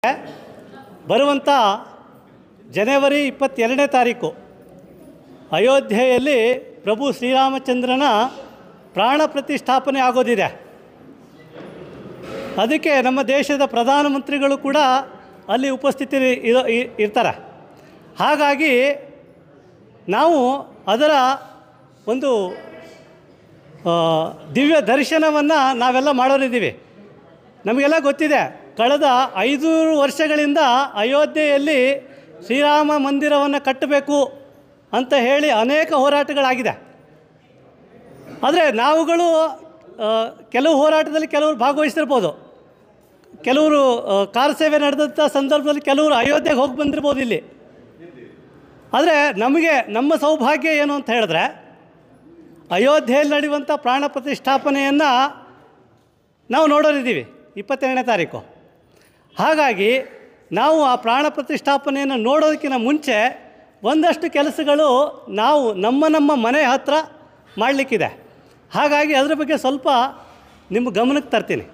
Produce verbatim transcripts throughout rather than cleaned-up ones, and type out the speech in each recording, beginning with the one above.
ಬರುವಂಥ ಜನವರಿ ಇಪ್ಪತ್ತೆರಡನೇ ತಾರೀಕು ಅಯೋಧ್ಯೆಯಲ್ಲಿ ಪ್ರಭು ಶ್ರೀರಾಮಚಂದ್ರನ ಪ್ರಾಣ ಪ್ರತಿಷ್ಠಾಪನೆ ಆಗೋದಿದೆ. ಅದಕ್ಕೆ ನಮ್ಮ ದೇಶದ ಪ್ರಧಾನಮಂತ್ರಿಗಳು ಕೂಡ ಅಲ್ಲಿ ಉಪಸ್ಥಿತಿ ಇರ್ತಾರೆ. ಹಾಗಾಗಿ ನಾವು ಅದರ ಒಂದು ದಿವ್ಯ ದರ್ಶನವನ್ನು ನಾವೆಲ್ಲ ಮಾಡೋರಿದ್ದೀವಿ. ನಮಗೆಲ್ಲ ಗೊತ್ತಿದೆ, ಕಳೆದ ಐನೂರು ವರ್ಷಗಳಿಂದ ಅಯೋಧ್ಯೆಯಲ್ಲಿ ಶ್ರೀರಾಮ ಮಂದಿರವನ್ನು ಕಟ್ಟಬೇಕು ಅಂತ ಹೇಳಿ ಅನೇಕ ಹೋರಾಟಗಳಾಗಿದೆ. ಆದರೆ ನಾವುಗಳು ಕೆಲವು ಹೋರಾಟದಲ್ಲಿ ಕೆಲವರು ಭಾಗವಹಿಸಿರ್ಬೋದು, ಕೆಲವರು ಕಾರ್ ಸೇವೆ ನಡೆದಂಥ ಸಂದರ್ಭದಲ್ಲಿ ಕೆಲವರು ಅಯೋಧ್ಯೆಗೆ ಹೋಗಿ ಬಂದಿರ್ಬೋದು ಇಲ್ಲಿ. ಆದರೆ ನಮಗೆ ನಮ್ಮ ಸೌಭಾಗ್ಯ ಏನು ಅಂತ ಹೇಳಿದ್ರೆ, ಅಯೋಧ್ಯೆಯಲ್ಲಿ ನಡೆಯುವಂಥ ಪ್ರಾಣ ಪ್ರತಿಷ್ಠಾಪನೆಯನ್ನು ನಾವು ನೋಡೋರಿದ್ದೀವಿ ಇಪ್ಪತ್ತೆರಡನೇ ತಾರೀಕು. ಹಾಗಾಗಿ ನಾವು ಆ ಪ್ರಾಣ ಪ್ರತಿಷ್ಠಾಪನೆಯನ್ನು ನೋಡೋದಕ್ಕಿಂತ ಮುಂಚೆ ಒಂದಷ್ಟು ಕೆಲಸಗಳು ನಾವು ನಮ್ಮ ನಮ್ಮ ಮನೆ ಹತ್ತಿರ ಮಾಡಲಿಕ್ಕಿದೆ. ಹಾಗಾಗಿ ಅದರ ಬಗ್ಗೆ ಸ್ವಲ್ಪ ನಿಮ್ಮ ಗಮನಕ್ಕೆ ತರ್ತೀನಿ.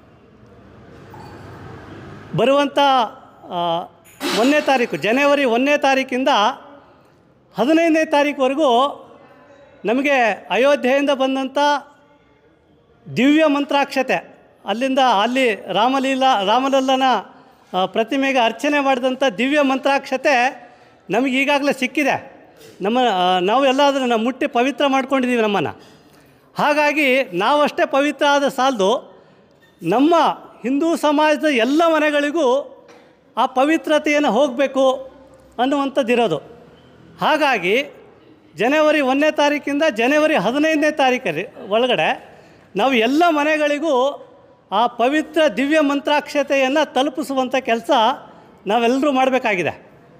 ಬರುವಂಥ ಒಂದನೇ ತಾರೀಕು ಜನವರಿ ಒಂದನೇ ತಾರೀಕಿಂದ ಹದಿನೈದನೇ ತಾರೀಕುವರೆಗೂ ನಮಗೆ ಅಯೋಧ್ಯೆಯಿಂದ ಬಂದಂಥ ದಿವ್ಯ ಮಂತ್ರಾಕ್ಷತೆ, ಅಲ್ಲಿಂದ ಅಲ್ಲಿ ರಾಮಲೀಲಾ ರಾಮಲಲ್ಲನ ಪ್ರತಿಮೆಗೆ ಅರ್ಚನೆ ಮಾಡಿದಂಥ ದಿವ್ಯ ಮಂತ್ರಾಕ್ಷತೆ ನಮಗೆ ಈಗಾಗಲೇ ಸಿಕ್ಕಿದೆ. ನಮ್ಮ ನಾವು ಎಲ್ಲ ಅದನ್ನು ಮುಟ್ಟಿ ಪವಿತ್ರ ಮಾಡ್ಕೊಂಡಿದ್ದೀವಿ ನಮ್ಮನ್ನು. ಹಾಗಾಗಿ ನಾವಷ್ಟೇ ಪವಿತ್ರ ಆದ ಸಾಲದು, ನಮ್ಮ ಹಿಂದೂ ಸಮಾಜದ ಎಲ್ಲ ಮನೆಗಳಿಗೂ ಆ ಪವಿತ್ರತೆಯನ್ನು ಹೋಗಬೇಕು ಅನ್ನುವಂಥದ್ದಿರೋದು. ಹಾಗಾಗಿ ಜನವರಿ ಒಂದನೇ ತಾರೀಕಿಂದ ಜನವರಿ ಹದಿನೈದನೇ ತಾರೀಕಲ್ಲಿ ಒಳಗಡೆ ನಾವು ಎಲ್ಲ ಮನೆಗಳಿಗೂ ಆ ಪವಿತ್ರ ದಿವ್ಯ ಮಂತ್ರಾಕ್ಷತೆಯನ್ನು ತಲುಪಿಸುವಂಥ ಕೆಲಸ ನಾವೆಲ್ಲರೂ ಮಾಡಬೇಕಾಗಿದೆ.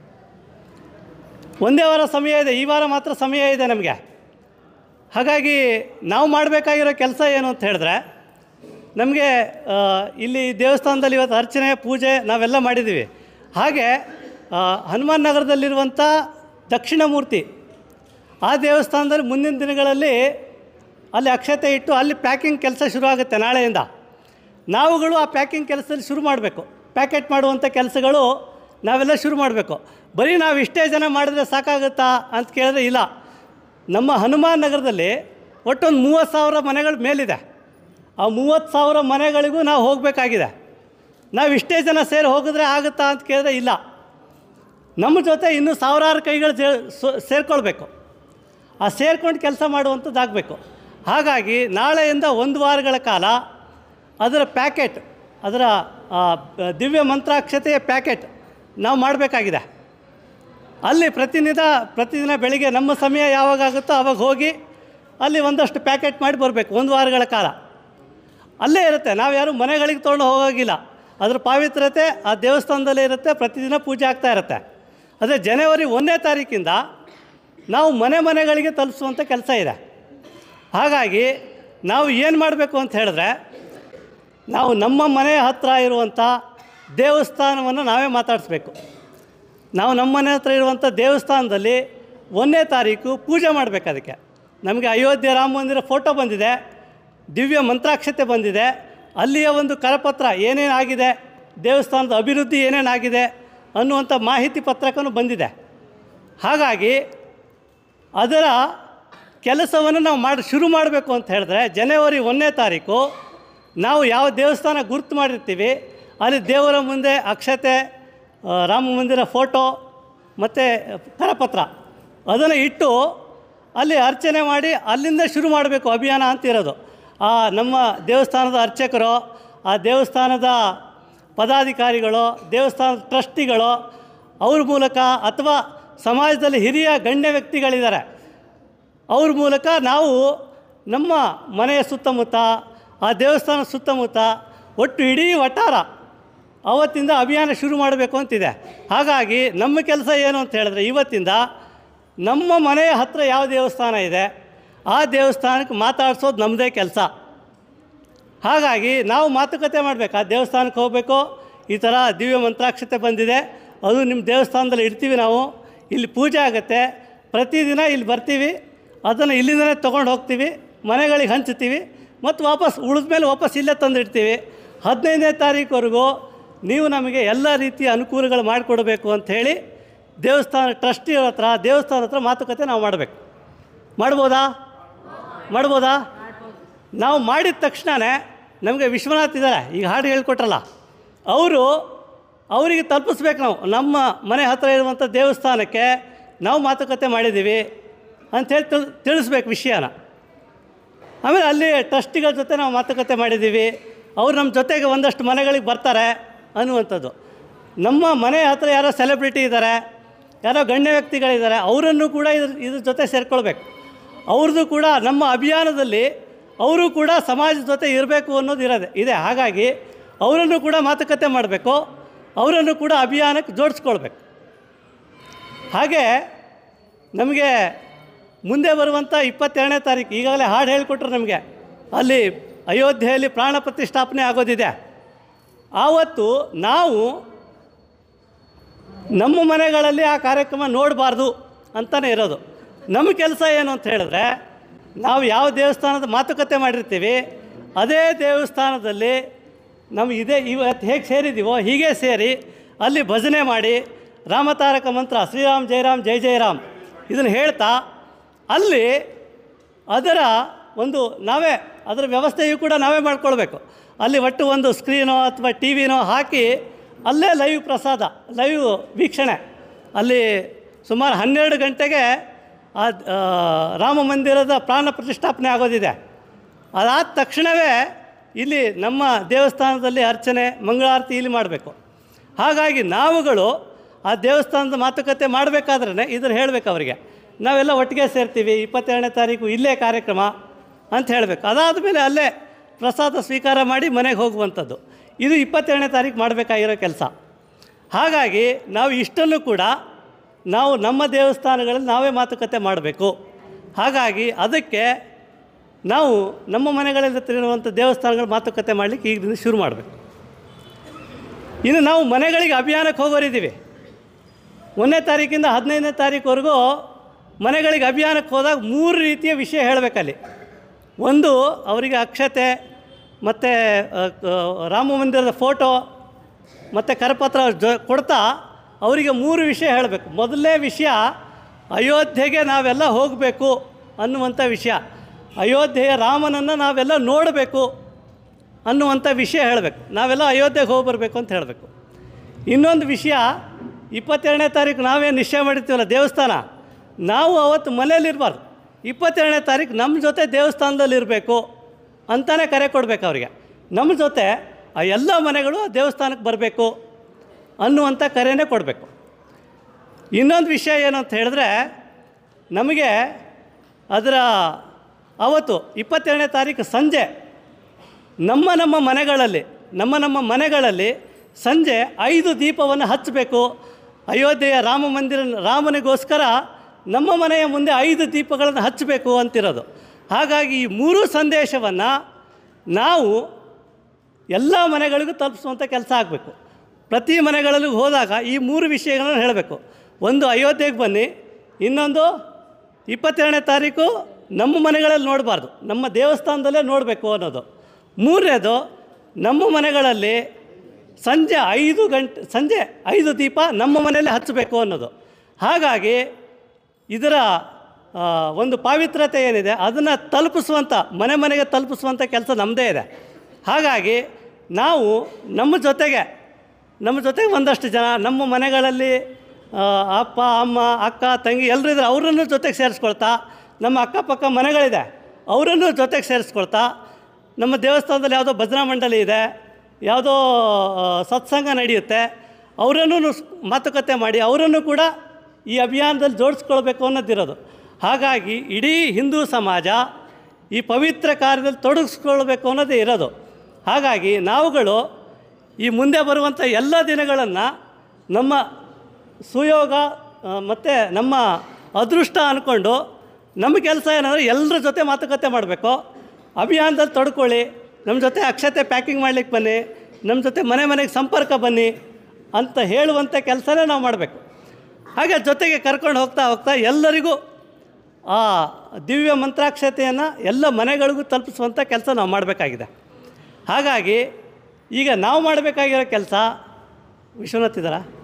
ಒಂದೇ ವಾರ ಸಮಯ ಇದೆ, ಈ ವಾರ ಮಾತ್ರ ಸಮಯ ಇದೆ ನಮಗೆ. ಹಾಗಾಗಿ ನಾವು ಮಾಡಬೇಕಾಗಿರೋ ಕೆಲಸ ಏನು ಅಂತ ಹೇಳಿದ್ರೆ, ನಮಗೆ ಇಲ್ಲಿ ದೇವಸ್ಥಾನದಲ್ಲಿ ಇವತ್ತು ಅರ್ಚನೆ ಪೂಜೆ ನಾವೆಲ್ಲ ಮಾಡಿದ್ದೀವಿ. ಹಾಗೆ ಹನುಮಾನ್ ನಗರದಲ್ಲಿರುವಂಥ ದಕ್ಷಿಣ ಮೂರ್ತಿ, ಆ ದೇವಸ್ಥಾನದಲ್ಲಿ ಮುಂದಿನ ದಿನಗಳಲ್ಲಿ ಅಲ್ಲಿ ಅಕ್ಷತೆ ಇಟ್ಟು ಅಲ್ಲಿ ಪ್ಯಾಕಿಂಗ್ ಕೆಲಸ ಶುರುವಾಗುತ್ತೆ ನಾಳೆಯಿಂದ. ನಾವುಗಳು ಆ ಪ್ಯಾಕಿಂಗ್ ಕೆಲಸದಲ್ಲಿ ಶುರು ಮಾಡಬೇಕು. ಪ್ಯಾಕೆಟ್ ಮಾಡುವಂಥ ಕೆಲಸಗಳು ನಾವೆಲ್ಲ ಶುರು ಮಾಡಬೇಕು. ಬರೀ ನಾವು ಇಷ್ಟೇ ಜನ ಮಾಡಿದ್ರೆ ಸಾಕಾಗುತ್ತಾ ಅಂತ ಕೇಳಿದ್ರೆ ಇಲ್ಲ. ನಮ್ಮ ಹನುಮಾನ್ ನಗರದಲ್ಲಿ ಒಟ್ಟೊಂದು ಮೂವತ್ತು ಸಾವಿರ ಮನೆಗಳ ಮೇಲಿದೆ. ಆ ಮೂವತ್ತು ಸಾವಿರ ಮನೆಗಳಿಗೂ ನಾವು ಹೋಗಬೇಕಾಗಿದೆ. ನಾವು ಇಷ್ಟೇ ಜನ ಸೇರಿ ಹೋಗಿದ್ರೆ ಆಗುತ್ತಾ ಅಂತ ಕೇಳಿದ್ರೆ ಇಲ್ಲ. ನಮ್ಮ ಜೊತೆ ಇನ್ನೂ ಸಾವಿರಾರು ಕೈಗಳು ಸೇರಿಕೊಳ್ಬೇಕು. ಆ ಸೇರ್ಕೊಂಡು ಕೆಲಸ ಮಾಡುವಂಥದ್ದಾಗಬೇಕು. ಹಾಗಾಗಿ ನಾಳೆಯಿಂದ ಒಂದು ವಾರಗಳ ಕಾಲ ಅದರ ಪ್ಯಾಕೆಟ್, ಅದರ ದಿವ್ಯ ಮಂತ್ರಾಕ್ಷತೆಯ ಪ್ಯಾಕೆಟ್ ನಾವು ಮಾಡಬೇಕಾಗಿದೆ. ಅಲ್ಲಿ ಪ್ರತಿನಿಧ ಪ್ರತಿದಿನ ಬೆಳಿಗ್ಗೆ ನಮ್ಮ ಸಮಯ ಯಾವಾಗ ಆಗುತ್ತೋ ಆವಾಗ ಹೋಗಿ ಅಲ್ಲಿ ಒಂದಷ್ಟು ಪ್ಯಾಕೆಟ್ ಮಾಡಿ ಬರಬೇಕು. ಒಂದು ವಾರಗಳ ಕಾಲ ಅಲ್ಲೇ ಇರುತ್ತೆ, ನಾವು ಯಾರು ಮನೆಗಳಿಗೆ ತೊಗೊಂಡು ಹೋಗೋಗಿಲ್ಲ. ಅದರ ಪಾವಿತ್ರತೆ ಆ ದೇವಸ್ಥಾನದಲ್ಲೇ ಇರುತ್ತೆ, ಪ್ರತಿದಿನ ಪೂಜೆ ಆಗ್ತಾ ಇರುತ್ತೆ. ಅದೇ ಜನವರಿ ಒಂದನೇ ತಾರೀಕಿಂದ ನಾವು ಮನೆ ಮನೆಗಳಿಗೆ ತಲುಪಿಸುವಂಥ ಕೆಲಸ ಇದೆ. ಹಾಗಾಗಿ ನಾವು ಏನು ಮಾಡಬೇಕು ಅಂತ ಹೇಳಿದ್ರೆ, ನಾವು ನಮ್ಮ ಮನೆಯ ಹತ್ತಿರ ಇರುವಂಥ ದೇವಸ್ಥಾನವನ್ನು ನಾವೇ ಮಾತಾಡಿಸ್ಬೇಕು. ನಾವು ನಮ್ಮ ಮನೆ ಹತ್ರ ಇರುವಂಥ ದೇವಸ್ಥಾನದಲ್ಲಿ ಒಂದನೇ ತಾರೀಕು ಪೂಜೆ ಮಾಡಬೇಕು. ಅದಕ್ಕೆ ನಮಗೆ ಅಯೋಧ್ಯೆ ರಾಮ ಮಂದಿರ ಫೋಟೋ ಬಂದಿದೆ, ದಿವ್ಯ ಮಂತ್ರಾಕ್ಷತೆ ಬಂದಿದೆ, ಅಲ್ಲಿಯ ಒಂದು ಕರಪತ್ರ ಏನೇನಾಗಿದೆ, ದೇವಸ್ಥಾನದ ಅಭಿವೃದ್ಧಿ ಏನೇನಾಗಿದೆ ಅನ್ನುವಂಥ ಮಾಹಿತಿ ಪತ್ರಕನೂ ಬಂದಿದೆ. ಹಾಗಾಗಿ ಅದರ ಕೆಲಸವನ್ನು ನಾವು ಮಾಡಿ ಶುರು ಮಾಡಬೇಕು ಅಂತ ಹೇಳಿದ್ರೆ, ಜನವರಿ ಒಂದನೇ ತಾರೀಕು ನಾವು ಯಾವ ದೇವಸ್ಥಾನ ಗುರುತು ಮಾಡಿರ್ತೀವಿ ಅಲ್ಲಿ ದೇವರ ಮುಂದೆ ಅಕ್ಷತೆ, ರಾಮ ಮಂದಿರ ಫೋಟೋ ಮತ್ತು ಕರಪತ್ರ ಅದನ್ನು ಇಟ್ಟು ಅಲ್ಲಿ ಅರ್ಚನೆ ಮಾಡಿ ಅಲ್ಲಿಂದ ಶುರು ಮಾಡಬೇಕು ಅಭಿಯಾನ ಅಂತಿರೋದು. ಆ ನಮ್ಮ ದೇವಸ್ಥಾನದ ಅರ್ಚಕರು, ಆ ದೇವಸ್ಥಾನದ ಪದಾಧಿಕಾರಿಗಳು, ದೇವಸ್ಥಾನದ ಟ್ರಸ್ಟಿಗಳು, ಅವ್ರ ಮೂಲಕ ಅಥವಾ ಸಮಾಜದಲ್ಲಿ ಹಿರಿಯ ಗಣ್ಯ ವ್ಯಕ್ತಿಗಳಿದ್ದಾರೆ, ಅವ್ರ ಮೂಲಕ ನಾವು ನಮ್ಮ ಮನೆಯ ಸುತ್ತಮುತ್ತ, ಆ ದೇವಸ್ಥಾನದ ಸುತ್ತಮುತ್ತ ಒಟ್ಟು ಇಡೀ ವಠಾರ ಅವತ್ತಿಂದ ಅಭಿಯಾನ ಶುರು ಮಾಡಬೇಕು ಅಂತಿದೆ. ಹಾಗಾಗಿ ನಮ್ಮ ಕೆಲಸ ಏನು ಅಂತ ಹೇಳಿದ್ರೆ, ಇವತ್ತಿಂದ ನಮ್ಮ ಮನೆಯ ಹತ್ತಿರ ಯಾವ ದೇವಸ್ಥಾನ ಇದೆ ಆ ದೇವಸ್ಥಾನಕ್ಕೆ ಮಾತಾಡಿಸೋದು ನಮ್ಮದೇ ಕೆಲಸ. ಹಾಗಾಗಿ ನಾವು ಮಾತುಕತೆ ಮಾಡಬೇಕು. ಆ ದೇವಸ್ಥಾನಕ್ಕೆ ಹೋಗಬೇಕು, ಈ ಥರ ದಿವ್ಯ ಮಂತ್ರಾಕ್ಷತೆ ಬಂದಿದೆ, ಅದು ನಿಮ್ಮ ದೇವಸ್ಥಾನದಲ್ಲಿ ಇಡ್ತೀವಿ, ನಾವು ಇಲ್ಲಿ ಪೂಜೆ ಆಗುತ್ತೆ, ಪ್ರತಿದಿನ ಇಲ್ಲಿ ಬರ್ತೀವಿ, ಅದನ್ನು ಇಲ್ಲಿಂದಲೇ ತೊಗೊಂಡು ಹೋಗ್ತೀವಿ, ಮನೆಗಳಿಗೆ ಹಂಚ್ತೀವಿ, ಮತ್ತು ವಾಪಸ್ ಉಳಿದ ಮೇಲೆ ವಾಪಸ್ ಇಲ್ಲೇ ತಂದು ಇಡ್ತೀವಿ. ಹದಿನೈದನೇ ತಾರೀಕುವರೆಗೂ ನೀವು ನಮಗೆ ಎಲ್ಲ ರೀತಿಯ ಅನುಕೂಲಗಳು ಮಾಡಿಕೊಡಬೇಕು ಅಂಥೇಳಿ ದೇವಸ್ಥಾನ ಟ್ರಸ್ಟಿಯವ್ರ ಹತ್ರ ದೇವಸ್ಥಾನದ ಹತ್ರ ಮಾತುಕತೆ ನಾವು ಮಾಡಬೇಕು. ಮಾಡ್ಬೋದಾ ಮಾಡ್ಬೋದಾ ನಾವು ಮಾಡಿದ ತಕ್ಷಣವೇ ನಮಗೆ ವಿಶ್ವನಾಥ್ ಇದ್ದಾರೆ, ಈಗ ಹಾಡು ಹೇಳ್ಕೊಟ್ರಲ್ಲ, ಅವರು ಅವರಿಗೆ ತಲುಪಿಸ್ಬೇಕು. ನಾವು ನಮ್ಮ ಮನೆ ಹತ್ತಿರ ಇರುವಂಥ ದೇವಸ್ಥಾನಕ್ಕೆ ನಾವು ಮಾತುಕತೆ ಮಾಡಿದ್ದೀವಿ ಅಂಥೇಳಿ ತಿಳ್ ತಿಳಿಸ್ಬೇಕು ವಿಷಯನ. ಆಮೇಲೆ ಅಲ್ಲಿ ಟ್ರಸ್ಟಿಗಳ ಜೊತೆ ನಾವು ಮಾತುಕತೆ ಮಾಡಿದ್ದೀವಿ, ಅವ್ರು ನಮ್ಮ ಜೊತೆಗೆ ಒಂದಷ್ಟು ಮನೆಗಳಿಗೆ ಬರ್ತಾರೆ ಅನ್ನುವಂಥದ್ದು. ನಮ್ಮ ಮನೆ ಹತ್ತಿರ ಯಾರೋ ಸೆಲೆಬ್ರಿಟಿ ಇದ್ದಾರೆ, ಯಾರೋ ಗಣ್ಯ ವ್ಯಕ್ತಿಗಳಿದ್ದಾರೆ, ಅವರನ್ನು ಕೂಡ ಇದ್ರ ಇದ್ರ ಜೊತೆ ಸೇರ್ಕೊಳ್ಬೇಕು. ಅವ್ರದ್ದು ಕೂಡ ನಮ್ಮ ಅಭಿಯಾನದಲ್ಲಿ ಅವರು ಕೂಡ ಸಮಾಜದ ಜೊತೆ ಇರಬೇಕು ಅನ್ನೋದು ಇರೋದೆ ಇದೆ. ಹಾಗಾಗಿ ಅವರನ್ನು ಕೂಡ ಮಾತುಕತೆ ಮಾಡಬೇಕು, ಅವರನ್ನು ಕೂಡ ಅಭಿಯಾನಕ್ಕೆ ಜೋಡಿಸ್ಕೊಳ್ಬೇಕು. ಹಾಗೆ ನಮಗೆ ಮುಂದೆ ಬರುವಂಥ ಇಪ್ಪತ್ತೆರಡನೇ ತಾರೀಕು ಈಗಾಗಲೇ ಹಾಡು ಹೇಳಿಕೊಟ್ರು ನಮಗೆ, ಅಲ್ಲಿ ಅಯೋಧ್ಯೆಯಲ್ಲಿ ಪ್ರಾಣ ಪ್ರತಿಷ್ಠಾಪನೆ ಆಗೋದಿದೆ. ಆವತ್ತು ನಾವು ನಮ್ಮ ಮನೆಗಳಲ್ಲಿ ಆ ಕಾರ್ಯಕ್ರಮ ನೋಡಬಾರ್ದು ಅಂತಲೇ ಇರೋದು. ನಮ್ಮ ಕೆಲಸ ಏನು ಅಂತ ಹೇಳಿದ್ರೆ, ನಾವು ಯಾವ ದೇವಸ್ಥಾನದ ಮಾತುಕತೆ ಮಾಡಿರ್ತೀವಿ ಅದೇ ದೇವಸ್ಥಾನದಲ್ಲಿ ನಮ್ಗೆ ಇದೇ ಇವತ್ತು ಹೇಗೆ ಸೇರಿದ್ದೀವೋ ಹೀಗೆ ಸೇರಿ ಅಲ್ಲಿ ಭಜನೆ ಮಾಡಿ ರಾಮತಾರಕ ಮಂತ್ರ ಶ್ರೀರಾಮ್ ಜಯರಾಮ್ ಜೈ ಜಯರಾಮ್ ಇದನ್ನು ಹೇಳ್ತಾ ಅಲ್ಲಿ ಅದರ ಒಂದು ನಾವೇ ಅದರ ವ್ಯವಸ್ಥೆಯೂ ಕೂಡ ನಾವೇ ಮಾಡ್ಕೊಳ್ಬೇಕು. ಅಲ್ಲಿ ಒಟ್ಟು ಒಂದು ಸ್ಕ್ರೀನೋ ಅಥವಾ ಟಿ ವಿನೋ ಹಾಕಿ ಅಲ್ಲೇ ಲೈವ್ ಪ್ರಸಾದ ಲೈವ್ ವೀಕ್ಷಣೆ ಅಲ್ಲಿ ಸುಮಾರು ಹನ್ನೆರಡು ಗಂಟೆಗೆ ಆ ರಾಮ ಮಂದಿರದ ಪ್ರಾಣ ಪ್ರತಿಷ್ಠಾಪನೆ ಆಗೋದಿದೆ. ಅದಾದ ತಕ್ಷಣವೇ ಇಲ್ಲಿ ನಮ್ಮ ದೇವಸ್ಥಾನದಲ್ಲಿ ಅರ್ಚನೆ ಮಂಗಳಾರತಿ ಇಲ್ಲಿ ಮಾಡಬೇಕು. ಹಾಗಾಗಿ ನಾವುಗಳು ಆ ದೇವಸ್ಥಾನದ ಮಾತುಕತೆ ಮಾಡಬೇಕಾದ್ರೆ ಇದನ್ನು ಹೇಳಬೇಕು ಅವರಿಗೆ, ನಾವೆಲ್ಲ ಒಟ್ಟಿಗೆ ಸೇರ್ತೀವಿ ಇಪ್ಪತ್ತೆರಡನೇ ತಾರೀಕು ಇಲ್ಲೇ ಕಾರ್ಯಕ್ರಮ ಅಂತ ಹೇಳಬೇಕು. ಅದಾದ ಮೇಲೆ ಅಲ್ಲೇ ಪ್ರಸಾದ ಸ್ವೀಕಾರ ಮಾಡಿ ಮನೆಗೆ ಹೋಗುವಂಥದ್ದು. ಇದು ಇಪ್ಪತ್ತೆರಡನೇ ತಾರೀಕು ಮಾಡಬೇಕಾಗಿರೋ ಕೆಲಸ. ಹಾಗಾಗಿ ನಾವು ಇಷ್ಟನ್ನು ಕೂಡ ನಾವು ನಮ್ಮ ದೇವಸ್ಥಾನಗಳಲ್ಲಿ ನಾವೇ ಮಾತುಕತೆ ಮಾಡಬೇಕು. ಹಾಗಾಗಿ ಅದಕ್ಕೆ ನಾವು ನಮ್ಮ ಮನೆಗಳಲ್ಲಿ ತಿರುವಂಥ ದೇವಸ್ಥಾನಗಳ ಮಾತುಕತೆ ಮಾಡಲಿಕ್ಕೆ ಈಗದಿಂದ ಶುರು ಮಾಡಬೇಕು. ಇನ್ನು ನಾವು ಮನೆಗಳಿಗೆ ಅಭಿಯಾನಕ್ಕೆ ಹೋಗೋರಿದ್ದೀವಿ. ಒಂದನೇ ತಾರೀಕಿಂದ ಹದಿನೈದನೇ ತಾರೀಕುವರೆಗೂ ಮನೆಗಳಿಗೆ ಅಭಿಯಾನಕ್ಕೆ ಹೋದಾಗ ಮೂರು ರೀತಿಯ ವಿಷಯ ಹೇಳಬೇಕಲ್ಲಿ. ಒಂದು, ಅವರಿಗೆ ಅಕ್ಷತೆ ಮತ್ತು ರಾಮ ಮಂದಿರದ ಫೋಟೋ ಮತ್ತು ಕರಪತ್ರ ಜೊ ಕೊಡ್ತಾ ಅವರಿಗೆ ಮೂರು ವಿಷಯ ಹೇಳಬೇಕು. ಮೊದಲನೇ ವಿಷಯ, ಅಯೋಧ್ಯೆಗೆ ನಾವೆಲ್ಲ ಹೋಗಬೇಕು ಅನ್ನುವಂಥ ವಿಷಯ. ಅಯೋಧ್ಯೆಯ ರಾಮನನ್ನು ನಾವೆಲ್ಲ ನೋಡಬೇಕು ಅನ್ನುವಂಥ ವಿಷಯ ಹೇಳಬೇಕು. ನಾವೆಲ್ಲ ಅಯೋಧ್ಯೆಗೆ ಹೋಗಿ ಬರಬೇಕು ಅಂತ ಹೇಳಬೇಕು. ಇನ್ನೊಂದು ವಿಷಯ, ಇಪ್ಪತ್ತೆರಡನೇ ತಾರೀಕು ನಾವೇನು ನಿಶ್ಚಯ ಮಾಡಿರ್ತೀವಲ್ಲ ದೇವಸ್ಥಾನ, ನಾವು ಅವತ್ತು ಮನೆಯಲ್ಲಿರಬಾರ್ದು. ಇಪ್ಪತ್ತೆರಡನೇ ತಾರೀಕು ನಮ್ಮ ಜೊತೆ ದೇವಸ್ಥಾನದಲ್ಲಿರಬೇಕು ಅಂತಲೇ ಕರೆ ಕೊಡಬೇಕು ಅವರಿಗೆ. ನಮ್ಮ ಜೊತೆ ಆ ಎಲ್ಲ ಮನೆಗಳು ದೇವಸ್ಥಾನಕ್ಕೆ ಬರಬೇಕು ಅನ್ನುವಂಥ ಕರೆನೇ ಕೊಡಬೇಕು. ಇನ್ನೊಂದು ವಿಷಯ ಏನು ಅಂತ ಹೇಳಿದ್ರೆ, ನಮಗೆ ಅದರ ಅವತ್ತು ಇಪ್ಪತ್ತೆರಡನೇ ತಾರೀಕು ಸಂಜೆ ನಮ್ಮ ನಮ್ಮ ಮನೆಗಳಲ್ಲಿ ನಮ್ಮ ನಮ್ಮ ಮನೆಗಳಲ್ಲಿ ಸಂಜೆ ಐದು ದೀಪವನ್ನು ಹಚ್ಚಬೇಕು. ಅಯೋಧ್ಯೆಯ ರಾಮ ಮಂದಿರ ರಾಮನಿಗೋಸ್ಕರ ನಮ್ಮ ಮನೆಯ ಮುಂದೆ ಐದು ದೀಪಗಳನ್ನು ಹಚ್ಚಬೇಕು ಅಂತಿರೋದು. ಹಾಗಾಗಿ ಈ ಮೂರು ಸಂದೇಶವನ್ನು ನಾವು ಎಲ್ಲ ಮನೆಗಳಿಗೂ ತಲುಪಿಸುವಂಥ ಕೆಲಸ ಆಗಬೇಕು. ಪ್ರತಿ ಮನೆಗಳಲ್ಲೂ ಹೋದಾಗ ಈ ಮೂರು ವಿಷಯಗಳನ್ನು ಹೇಳಬೇಕು. ಒಂದು, ಅಯೋಧ್ಯೆಗೆ ಬನ್ನಿ. ಇನ್ನೊಂದು, ಇಪ್ಪತ್ತೆರಡನೇ ತಾರೀಕು ನಮ್ಮ ಮನೆಗಳಲ್ಲಿ ನೋಡಬಾರ್ದು, ನಮ್ಮ ದೇವಸ್ಥಾನದಲ್ಲೇ ನೋಡಬೇಕು ಅನ್ನೋದು. ಮೂರನೇದು, ನಮ್ಮ ಮನೆಗಳಲ್ಲಿ ಸಂಜೆ ಐದು ಗಂಟೆ ಸಂಜೆ ಐದು ದೀಪ ನಮ್ಮ ಮನೆಯಲ್ಲೇ ಹಚ್ಚಬೇಕು ಅನ್ನೋದು. ಹಾಗಾಗಿ ಇದರ ಒಂದು ಪಾವಿತ್ರತೆ ಏನಿದೆ ಅದನ್ನು ತಲುಪಿಸುವಂಥ ಮನೆ ಮನೆಗೆ ತಲುಪಿಸುವಂಥ ಕೆಲಸ ನಮ್ಮದೇ ಇದೆ. ಹಾಗಾಗಿ ನಾವು ನಮ್ಮ ಜೊತೆಗೆ ನಮ್ಮ ಜೊತೆಗೆ ಒಂದಷ್ಟು ಜನ ನಮ್ಮ ಮನೆಗಳಲ್ಲಿ ಅಪ್ಪ ಅಮ್ಮ ಅಕ್ಕ ತಂಗಿ ಎಲ್ಲರೂ ಇದ್ದಾರೆ, ಅವರನ್ನು ಜೊತೆಗೆ ಸೇರಿಸ್ಕೊಳ್ತಾ, ನಮ್ಮ ಅಕ್ಕಪಕ್ಕ ಮನೆಗಳಿದೆ ಅವರನ್ನು ಜೊತೆಗೆ ಸೇರಿಸ್ಕೊಳ್ತಾ, ನಮ್ಮ ದೇವಸ್ಥಾನದಲ್ಲಿ ಯಾವುದೋ ಭಜನಾ ಮಂಡಳಿ ಇದೆ, ಯಾವುದೋ ಸತ್ಸಂಗ ನಡೆಯುತ್ತೆ, ಅವರನ್ನು ಮಾತುಕತೆ ಮಾಡಿ ಅವರನ್ನು ಕೂಡ ಈ ಅಭಿಯಾನದಲ್ಲಿ ಜೋಡಿಸ್ಕೊಳ್ಬೇಕು ಅನ್ನೋದಿರೋದು. ಹಾಗಾಗಿ ಇಡೀ ಹಿಂದೂ ಸಮಾಜ ಈ ಪವಿತ್ರ ಕಾರ್ಯದಲ್ಲಿ ತೊಡಗಿಸ್ಕೊಳ್ಬೇಕು ಅನ್ನೋದೇ ಇರೋದು. ಹಾಗಾಗಿ ನಾವುಗಳು ಈ ಮುಂದೆ ಬರುವಂಥ ಎಲ್ಲ ದಿನಗಳನ್ನು ನಮ್ಮ ಸುಯೋಗ ಮತ್ತು ನಮ್ಮ ಅದೃಷ್ಟ ಅಂದ್ಕೊಂಡು ನಮ್ಮ ಕೆಲಸ ಏನಂದರೆ ಎಲ್ಲರ ಜೊತೆ ಮಾತುಕತೆ ಮಾಡಬೇಕು. ಅಭಿಯಾನದಲ್ಲಿ ತೊಡ್ಕೊಳ್ಳಿ, ನಮ್ಮ ಜೊತೆ ಅಕ್ಷತೆ ಪ್ಯಾಕಿಂಗ್ ಮಾಡಲಿಕ್ಕೆ ಬನ್ನಿ, ನಮ್ಮ ಜೊತೆ ಮನೆ ಮನೆಗೆ ಸಂಪರ್ಕ ಬನ್ನಿ ಅಂತ ಹೇಳುವಂಥ ಕೆಲಸನೇ ನಾವು ಮಾಡಬೇಕು. ಹಾಗೆ ಜೊತೆಗೆ ಕರ್ಕೊಂಡು ಹೋಗ್ತಾ ಹೋಗ್ತಾ ಎಲ್ಲರಿಗೂ ಆ ದಿವ್ಯ ಮಂತ್ರಾಕ್ಷತೆಯನ್ನು ಎಲ್ಲ ಮನೆಗಳಿಗೂ ತಲುಪಿಸುವಂಥ ಕೆಲಸ ನಾವು ಮಾಡಬೇಕಾಗಿದೆ. ಹಾಗಾಗಿ ಈಗ ನಾವು ಮಾಡಬೇಕಾಗಿರೋ ಕೆಲಸ ವಿಶ್ವನಾಥ್ ಇದ್ದಾರಾ?